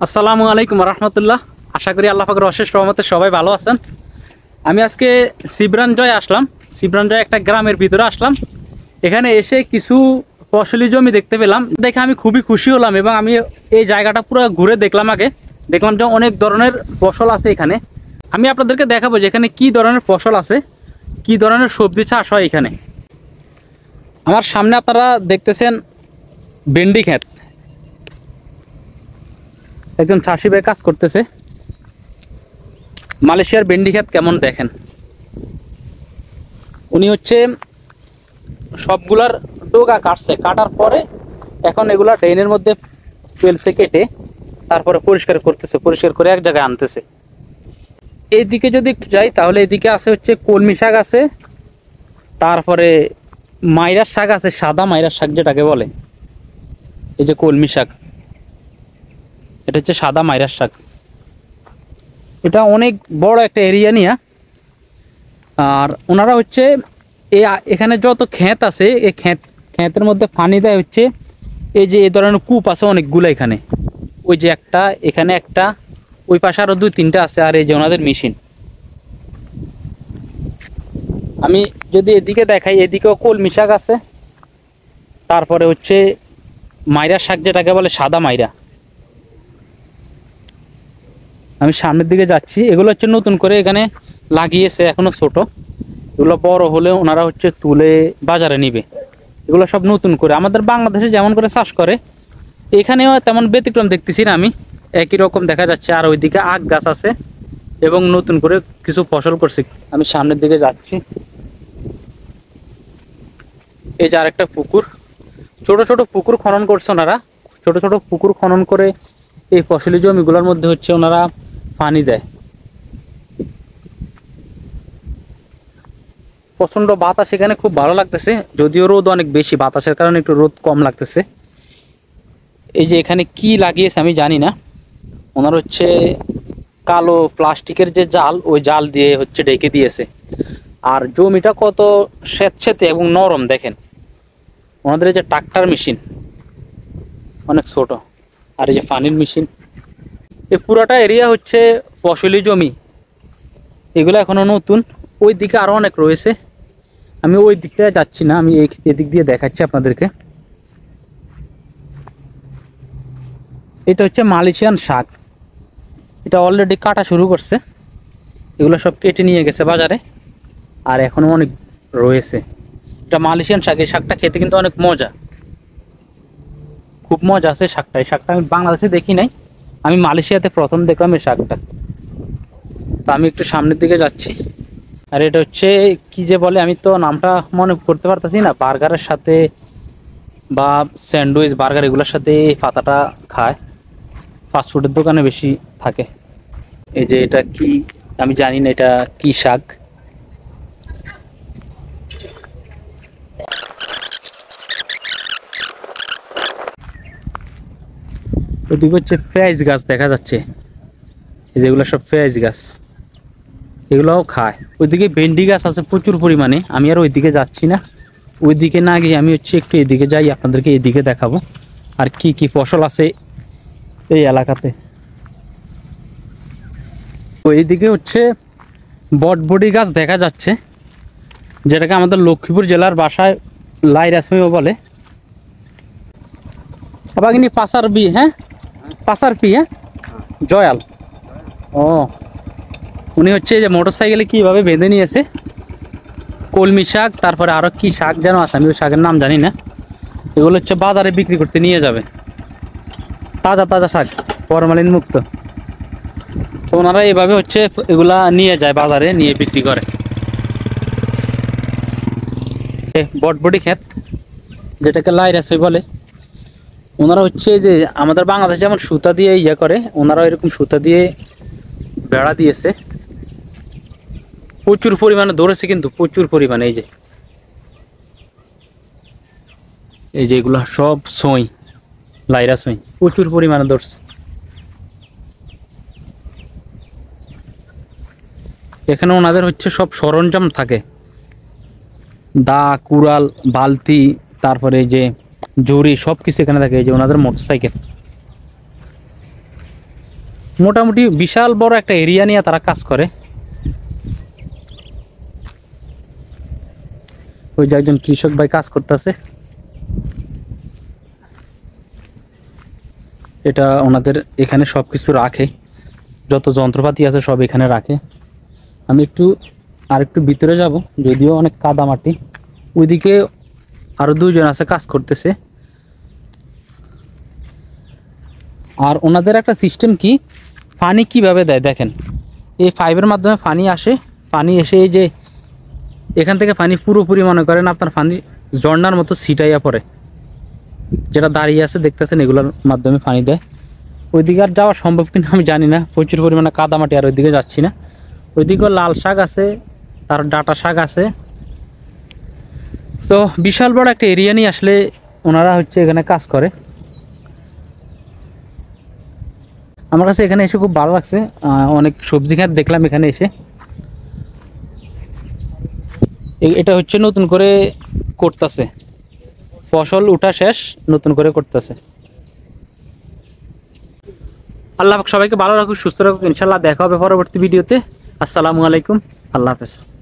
আসসালামু আলাইকুম রহমতুল্লাহ। আশা করি আল্লাহ পাকের অশেষ রহমতে সবাই ভালো আছেন। আমি আজকে শিবরাঞ্জয় আসলাম। শিবরাঞ্জয় একটা গ্রামের ভিতরে আসলাম। এখানে এসে কিছু ফসলি জমি দেখতে পেলাম, দেখে আমি খুবই খুশি হলাম এবং আমি এই জায়গাটা পুরো ঘুরে দেখলাম। আগে দেখলাম যে অনেক ধরনের ফসল আছে এখানে। আমি আপনাদেরকে দেখাবো যে এখানে কী ধরনের ফসল আছে, কী ধরনের সবজি চাষ হয় এখানে। আমার সামনে আপনারা দেখতেছেন ভেন্ডি ক্ষেত। একজন চাষি ভাই কাজ করতেছে। মালয়েশিয়ার ভেন্ডি ক্ষেত কেমন দেখেন। উনি হচ্ছে সবগুলার ডোগা কাটছে, কাটার পরে এখন এগুলা ড্রেনের মধ্যে ফেলছে, কেটে তারপরে পরিষ্কার করতেছে, পরিষ্কার করে এক জায়গায় আনতেছে। এইদিকে যদি যাই তাহলে এদিকে আছে হচ্ছে কলমি শাক আছে, তারপরে মাইরার শাক আছে, সাদা মাইরার শাক যেটাকে বলে। এই যে কলমি শাক, এটা হচ্ছে সাদা মাইরার শাক। এটা অনেক বড় একটা এরিয়া নিয়ে। আর ওনারা হচ্ছে এখানে যত ক্ষেত আছে এই ক্ষেতের মধ্যে পানি দেয় হচ্ছে এই যে এই ধরনের কূপ আছে অনেকগুলো এখানে। ওই যে একটা, এখানে একটা, ওই পাশে আরও 2-3টা আছে। আর এই যে ওনাদের মেশিন। আমি যদি এদিকে দেখাই, এদিকেও কলমি শাক আছে, তারপরে হচ্ছে মাইরার শাক যেটাকে বলে সাদা মাইরা। আমি সামনের দিকে যাচ্ছি। এগুলো হচ্ছে নতুন করে এখানে লাগিয়েছে, এখনো ছোট। এগুলো বড় হলে ওনারা হচ্ছে তুলে বাজারে নিবে। এগুলো সব নতুন করে আমাদের বাংলাদেশে যেমন করে চাষ করে এখানেও তেমন ব্যতিক্রম দেখতেছি না আমি, একই রকম দেখা যাচ্ছে। আর ওইদিকে আখ গাছ আছে এবং নতুন করে কিছু ফসল করছে। আমি সামনের দিকে যাচ্ছি। এই যে আরেকটা পুকুর, ছোট ছোট পুকুর খনন করছে ওনারা। ছোট ছোট পুকুর খনন করে এই ফসলি জমিগুলোর মধ্যে হচ্ছে ওনারা পানি দেয়। প্রচন্ড বাতাস এখানে, খুব ভালো লাগতেছে। যদিও রোদ অনেক বেশি, বাতাসের কারণে একটু রোদ কম লাগতেছে। এই যে এখানে কি লাগিয়েছে আমি জানি না। ওনার হচ্ছে কালো প্লাস্টিকের যে জাল, ওই জাল দিয়ে হচ্ছে ঢেকে দিয়েছে। আর জমিটা কত স্যাঁতস্যাঁতে এবং নরম দেখেন। ওনাদের এই যে ট্রাক্টর মেশিন অনেক ছোট, আর এই যে পানির মেশিন। এই পুরাটা এরিয়া হচ্ছে ফসলি জমি। এগুলো এখনো নতুন। ওই দিকে আরো অনেক রয়েছে। আমি ওই দিকটায় যাচ্ছি না, আমি এদিক দিয়ে দেখাচ্ছি আপনাদেরকে। এটা হচ্ছে মালয়েশিয়ান শাক। এটা অলরেডি কাটা শুরু করছে। এগুলো সব কেটে নিয়ে গেছে বাজারে, আর এখনো অনেক রয়েছে। এটা মালয়েশিয়ান শাক। এই শাকটা খেতে কিন্তু অনেক মজা, খুব মজা আছে শাকটা। এই শাকটা আমি বাংলাদেশে দেখি নাই, আমি মালয়েশিয়াতে প্রথম দেখলাম এই শাকটা। তো আমি একটু সামনের দিকে যাচ্ছি। আর এটা হচ্ছে কি যে বলে, আমি তো নামটা মনে করতে পারতেছি না। বার্গারের সাথে বা স্যান্ডউইচ, বার্গার এগুলোর সাথে এই পাতাটা খায়। ফাস্টফুডের দোকানে বেশি থাকে। এই যে এটা কি আমি জানি না, এটা কি শাক। ওদিকে হচ্ছে পেঁয়াজ গাছ দেখা যাচ্ছে। এই যেগুলো সব পেঁয়াজ গাছ, এগুলোও খায়। ওইদিকে ভেন্ডি গাছ আছে প্রচুর পরিমাণে। আমি আর ওইদিকে যাচ্ছি না। ওইদিকে না গিয়ে আমি হচ্ছে একটু এদিকে যাই, আপনাদেরকে এদিকে দেখাবো আর কি কি ফসল আছে এই এলাকাতে। ওইদিকে হচ্ছে বটবটি গাছ দেখা যাচ্ছে, যেটাকে আমাদের লক্ষ্মীপুর জেলার ভাষায় লাইরাসমিও বলে। আবার কিন্তু পাসার বি, হ্যাঁ পাসার পি, হ্যাঁ জয়াল। ও, উনি হচ্ছে যে মোটর সাইকেলে কীভাবে বেঁধে নিয়েছে কলমি শাক, তারপরে আরও কি শাক যেন আছে, আমি ওই শাকের নাম জানি না। এগুলো হচ্ছে বাজারে বিক্রি করতে নিয়ে যাবে। তাজা তাজা শাক, ফরমালিন মুক্ত। তো ওনারা এইভাবে হচ্ছে এগুলা নিয়ে যায় বাজারে, নিয়ে বিক্রি করে। বটবটি ক্ষেত, যেটাকে লাইরাসই বলে। ওনারা হচ্ছে যে আমাদের বাংলাদেশ যেমন সুতা দিয়ে ইয়ে করে, ওনারা এরকম সুতা দিয়ে বেড়া দিয়েছে। প্রচুর পরিমাণে ধরেছে, কিন্তু প্রচুর পরিমাণে। এই যে এগুলো সব সই, লাইরা সই, প্রচুর পরিমাণে ধরছে। এখানে ওনাদের হচ্ছে সব সরঞ্জাম থাকে, দা, কুড়াল, বালতি, তারপরে এই যে ঝুড়ি, সব কিছু এখানে থাকে। এই যে ওনাদের মোটরসাইকেল। মোটামুটি বিশাল বড় একটা এরিয়া নিয়ে তারা কাজ করে। ওই যে একজন কৃষক ভাই কাজ করতেছে, এটা ওনাদের এখানে সব কিছু রাখে, যত যন্ত্রপাতি আছে সব এখানে রাখে। আমি একটু ভিতরে যাব, যদিও অনেক কাদা মাটি। ওইদিকে আরো 2 জন আছে কাজ করতেছে। আর ওনাদের একটা সিস্টেম কি, পানি কিভাবে দেয় দেখেন, এই পাইপের মাধ্যমে পানি আসে, পানি এসে এই যে এখান থেকে পানি পুরোপুরি মনে করেন আপনার পানি ঝর্ণার মতো ছিটাইয়া পড়ে, যেটা দাঁড়িয়ে আছে দেখতেছেন, এগুলোর মাধ্যমে পানি দেয়। ওইদিকে আর যাওয়া সম্ভব কিনা আমি জানি না, প্রচুর পরিমাণে কাদামাটি, আর ওইদিকে যাচ্ছি না। ওইদিকেও লাল শাক আছে, তার ডাটা শাক আছে। তো বিশাল বড় একটা এরিয়া নিয়ে আসলে ওনারা হচ্ছে এখানে কাজ করে। আমার কাছে এখানে এসে খুব ভালো লাগছে, অনেক সবজি ক্ষেত দেখলাম এখানে এসে। এটা হচ্ছে নতুন করে করতেছে, ফসল উঠা শেষ, নতুন করে করতেছে। আল্লাহ সবাইকে ভালো রাখুক, সুস্থ রাখুক, ইনশাল্লাহ দেখা হবে পরবর্তী ভিডিওতে। আসসালামু আলাইকুম, আল্লাহ হাফেজ।